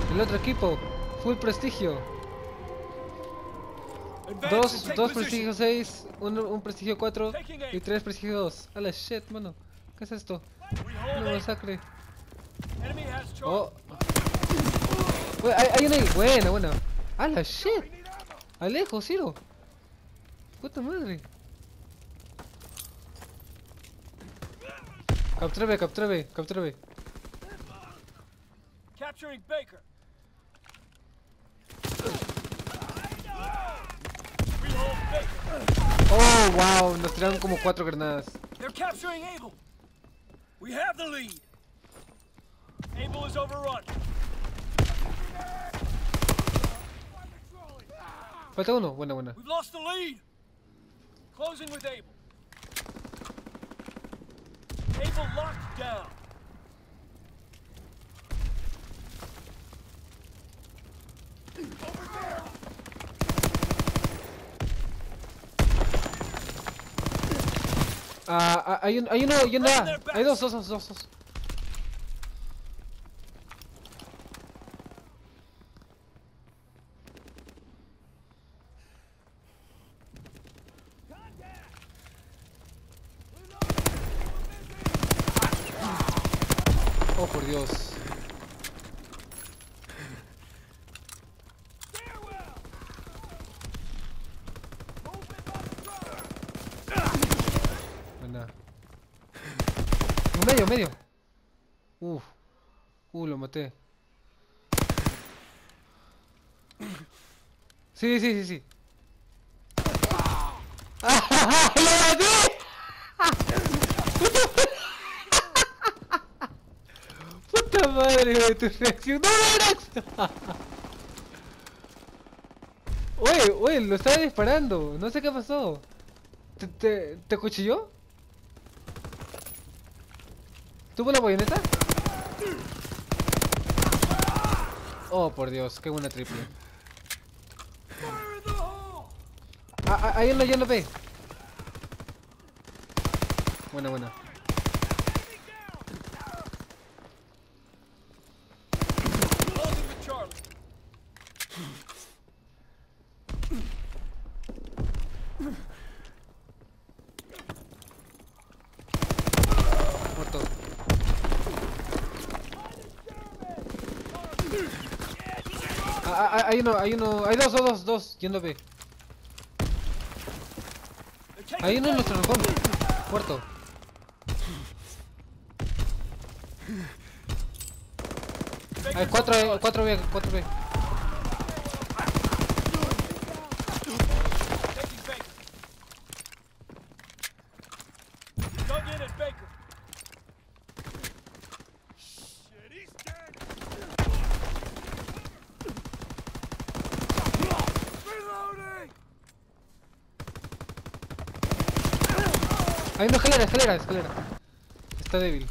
El otro equipo. Full prestigio. Dos prestigio 6, un prestigio 4 y 3 prestigio 2. A la shit, mano. ¿Qué es esto? Una masacre. Oh. Hay una ahí. Buena, buena. A la shit. Alejo, Ciro. Puta madre. Captura B, captura B, captura B. Capturing Baker. Oh, wow, nos tiraron como 4 granadas. They're capturing Able. We have the lead. Able is overrun. Falta uno, buena, buena. We've lost the lead. Closing with Able. Able locked down. Over there. Hay uno yendo A. Hay dos. Oh, por Dios. Buena. Medio. Lo maté. Sí. ¡Ah! ¡Lo maté! ¡Puta madre de tu reacción! ¡No verás! Oye, lo estaba disparando. No sé qué pasó. ¿Te cuchilló? ¿Tuvo la bayoneta? Oh, por Dios, qué buena triple. Ahí en la B. Buena. Muerto. Hay dos, yendo B. Hay uno en nuestro rincón. Muerto. Hay 4 B. Hay una escalera. Está débil.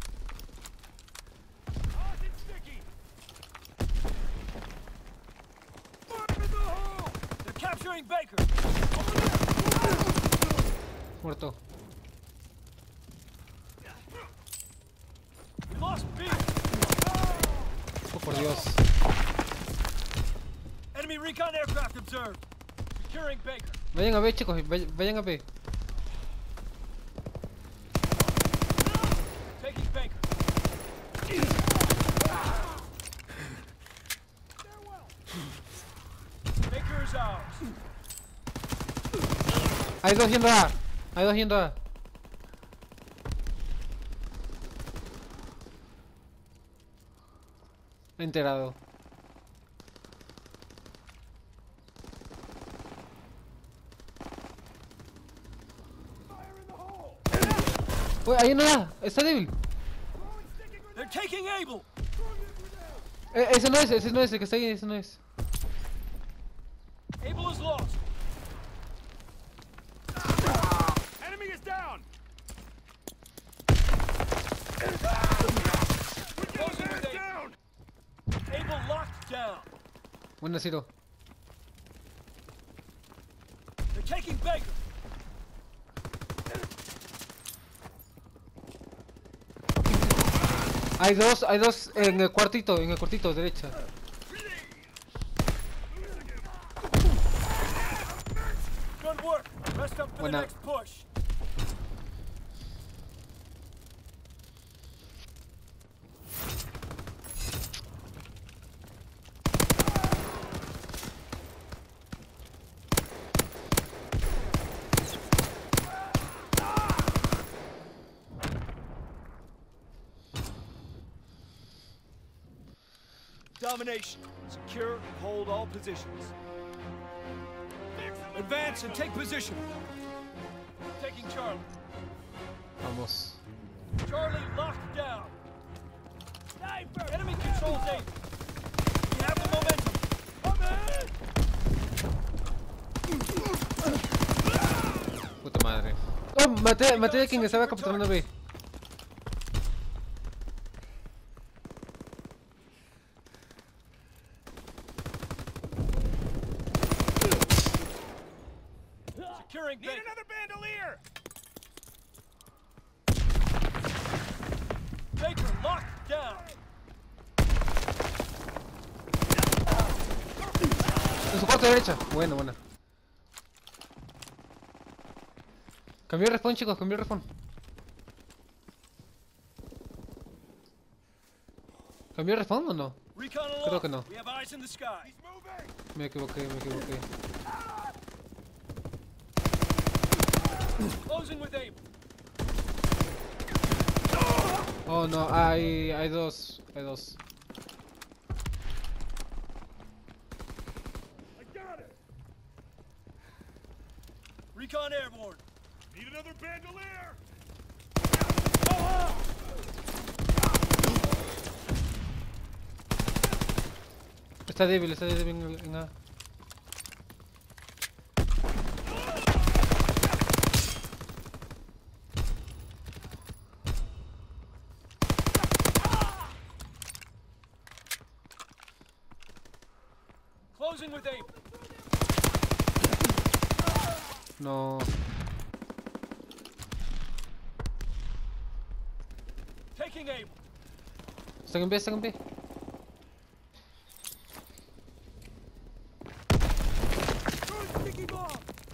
Muerto. Oh, por Dios. Enemy recon aircraft observed. Securing Baker. Vayan a B, chicos, vayan a B. Taking Baker. Baker is ours. Hay dos yendo A. Enterado. Uy, hay una A. Está débil. They're taking Able. Ese no es el que está ahí, ese no es. Able is lost. Enemy is down. Able locked down. Buena, Ciro. They're taking Baker. Hay dos en el cuartito derecha. Rest up for the Buena. next push. Domination. Secure and hold all positions. Advance and take position. Taking Charlie. Vamos. Charlie locked down. Sniper! Enemy controls A. We have the momentum. Come in! Puta madre. Oh, maté a quien estaba capturando B. Securing Need another bandolier! Baker locked down. En su cuarta derecha. Buena, buena. Cambió el respawn, chicos, cambió el respawn. ¿Cambió el respawn o no? Recon Creo aloft. que no. We have eyes in the sky. Me equivoqué, me equivoqué. Closing with Able. Oh no, hay dos, hay dos. I got it. Recon airborne. Need another bandolier. Está débil en A. Closing with Able. No. Taking Able. Están en B, están en B. Sticky bomb.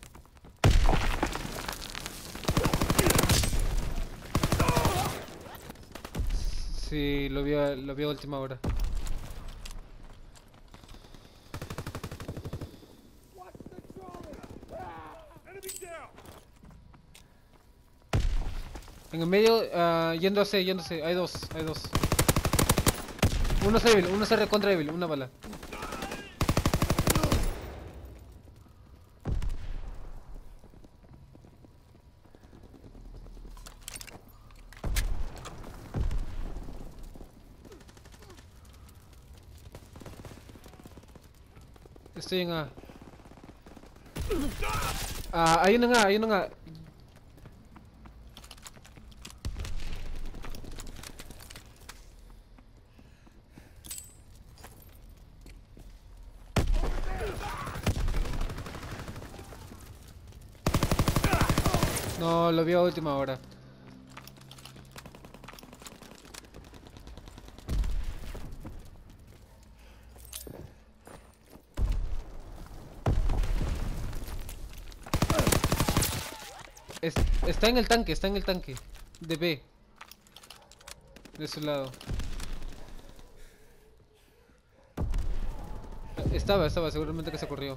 Sí, lo vi a última hora. Enemy down. En el medio, yendo a C, hay dos, hay dos. Uno es débil, uno es recontra débil, una bala. Estoy en A. Hay uno en A, hay uno en A. No, lo vi a última hora. Está en el tanque, de B. De su lado. Estaba, seguramente que se corrió.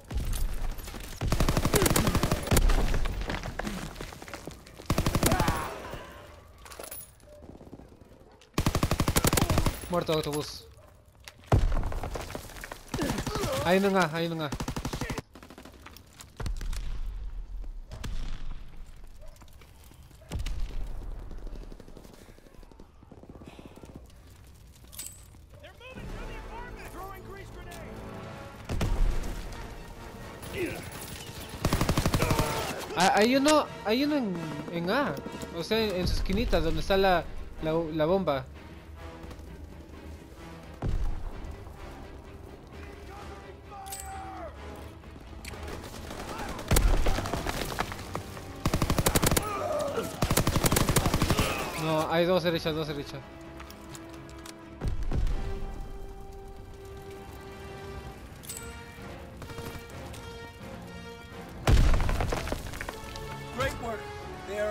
Muerto autobús. Hay uno en A, hay uno en A. They're moving through the apartment. Throwing grease grenade. Hay uno en A. O sea, en su esquinita, donde está la bomba. No, hay dos derechas, dos derechas.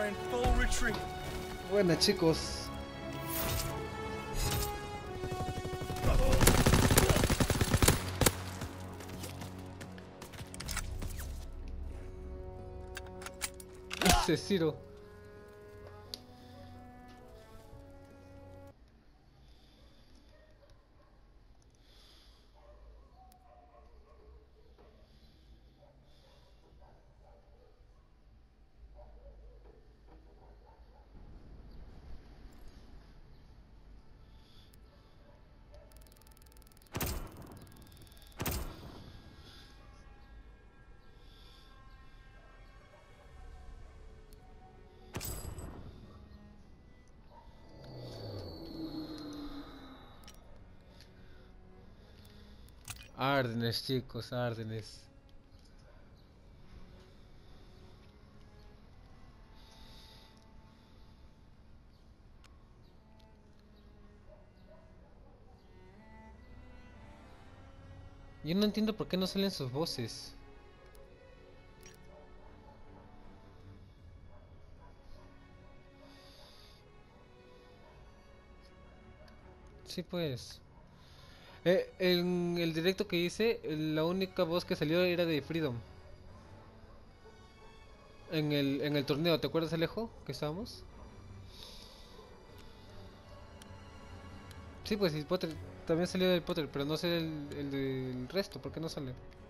are in full retreat. Buena, chicos. Ese Ciro. Árdenes, chicos, árdenes. Yo no entiendo por qué no salen sus voces. Sí, pues. En el directo que hice, la única voz que salió era de Freedom. En el torneo, ¿te acuerdas, Alejo? Que estábamos. Sí, pues, y Potter también salió del Potter, pero no sé el del resto, ¿por qué no sale?